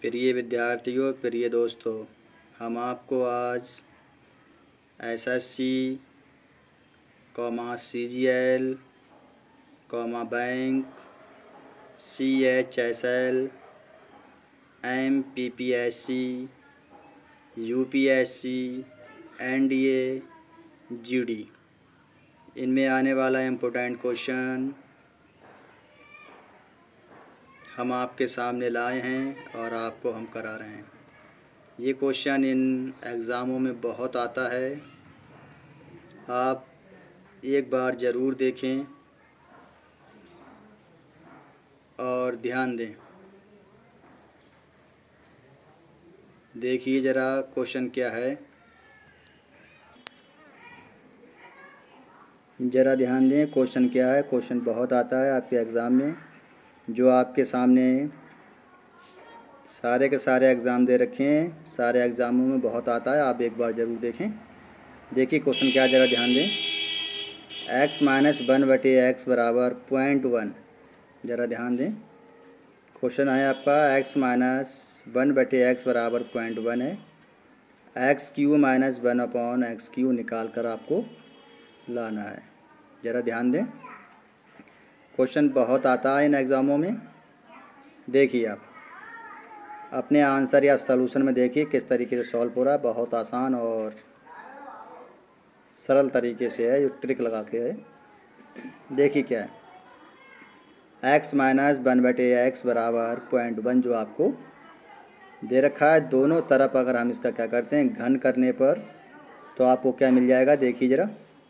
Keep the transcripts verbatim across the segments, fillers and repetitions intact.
प्रिय विद्यार्थियों, प्रिय दोस्तों, हम आपको आज SSC comma CGL comma bank CHSL MPPSC UPSC NDA GD इनमें आने वाला इम्पोर्टेंट क्वेश्चन हम आपके सामने लाए हैं और आपको हम करा रहे हैं। ये क्वेश्चन इन एग्ज़ामों में बहुत आता है। आप एक बार ज़रूर देखें और ध्यान दें। देखिए ज़रा क्वेश्चन क्या है, ज़रा ध्यान दें। क्वेश्चन क्या है? क्वेश्चन बहुत आता है आपके एग्ज़ाम में, जो आपके सामने सारे के सारे एग्ज़ाम दे रखे हैं। सारे एग्ज़ामों में बहुत आता है, आप एक बार ज़रूर देखें। देखिए क्वेश्चन क्या है, ज़रा ध्यान दें। एक्स माइनस वन बटे एक्स बराबर पॉइंट वन। ज़रा ध्यान दें, क्वेश्चन है आपका एक्स माइनस वन बटे एक्स बराबर पॉइंट वन है। X cube minus one upon x cube निकाल कर आपको लाना है। ज़रा ध्यान दें, क्वेश्चन बहुत आता है इन एग्ज़ामों में। देखिए आप अपने आंसर या सॉल्यूशन में देखिए किस तरीके से सॉल्व हो रहा है। बहुत आसान और सरल तरीके से है, जो ट्रिक लगा के है। देखिए क्या है, एक्स माइनस वन बटे एक्स बराबर पॉइंट वन जो आपको दे रखा है। दोनों तरफ अगर हम इसका क्या करते हैं, घन करने पर तो आपको क्या मिल जाएगा। देखिए ज़रा,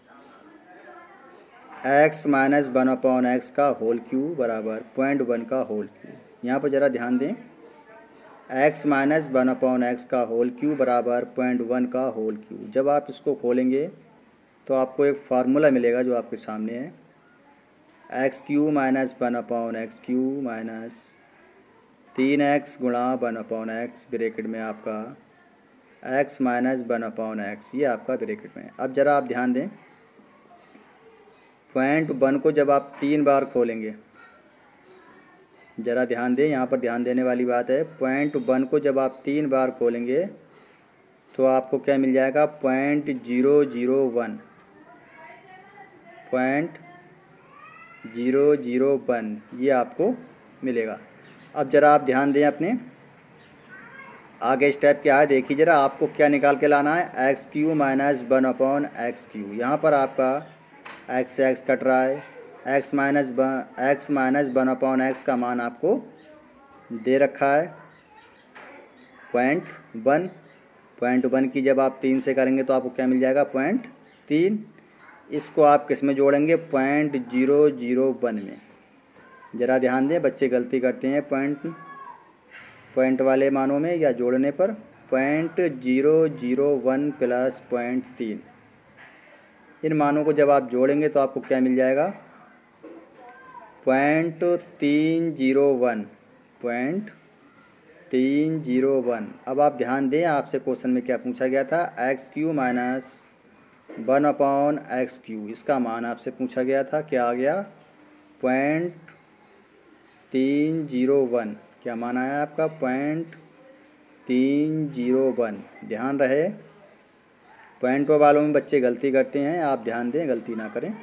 x minus one upon x का होल क्यू बराबर पॉइंट वन का होल क्यू। यहाँ पर ज़रा ध्यान दें, x minus one upon x का होल क्यू बराबर पॉइंट वन का होल क्यू। जब आप इसको खोलेंगे तो आपको एक फार्मूला मिलेगा जो आपके सामने है, x cube minus one upon x cube minus तीन एक्स गुणा वन अपॉन एक्स ब्रैकेट में आपका x minus one upon x, ये आपका ब्रैकेट में है। अब ज़रा आप ध्यान दें, पॉइंट वन को जब आप तीन बार खोलेंगे, ज़रा ध्यान दें, यहाँ पर ध्यान देने वाली बात है। पॉइंट वन को जब आप तीन बार खोलेंगे तो आपको क्या मिल जाएगा, point zero zero one, point zero zero one, ये आपको मिलेगा। अब ज़रा आप ध्यान दें, अपने आगे स्टेप क्या है देखिए ज़रा। आपको क्या निकाल के लाना है, x cube minus one upon x cube. यहाँ पर आपका एक्स से एक्स कट रहा है, x minus x minus one upon x का मान आपको दे रखा है पॉइंट वन। पॉइंट वन की जब आप तीन से करेंगे तो आपको क्या मिल जाएगा, पॉइंट तीन। इसको आप किस में जोड़ेंगे, पॉइंट जीरो जीरो वन में। ज़रा ध्यान दें, बच्चे गलती करते हैं पॉइंट पॉइंट वाले मानों में या जोड़ने पर। Point zero zero one plus point तीन, इन मानों को जब आप जोड़ेंगे तो आपको क्या मिल जाएगा, पॉइंट तीन जीरो वन, पॉइंट तीन जीरो वन। अब आप ध्यान दें, आपसे क्वेश्चन में क्या पूछा गया था, x cube minus one upon x cube, इसका मान आपसे पूछा गया था। क्या आ गया, पॉइंट तीन जीरो वन। क्या मान आया आपका, पॉइंट तीन जीरो वन। ध्यान रहे, पॉइंट वालों में बच्चे गलती करते हैं, आप ध्यान दें, गलती ना करें।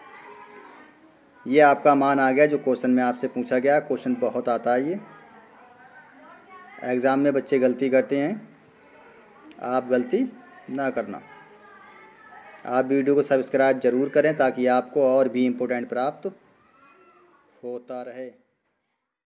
ये आपका मान आ गया जो क्वेश्चन में आपसे पूछा गया। क्वेश्चन बहुत आता है, ये एग्ज़ाम में बच्चे गलती करते हैं, आप गलती ना करना। आप वीडियो को सब्सक्राइब ज़रूर करें ताकि आपको और भी इम्पोर्टेंट प्राप्त होता रहे।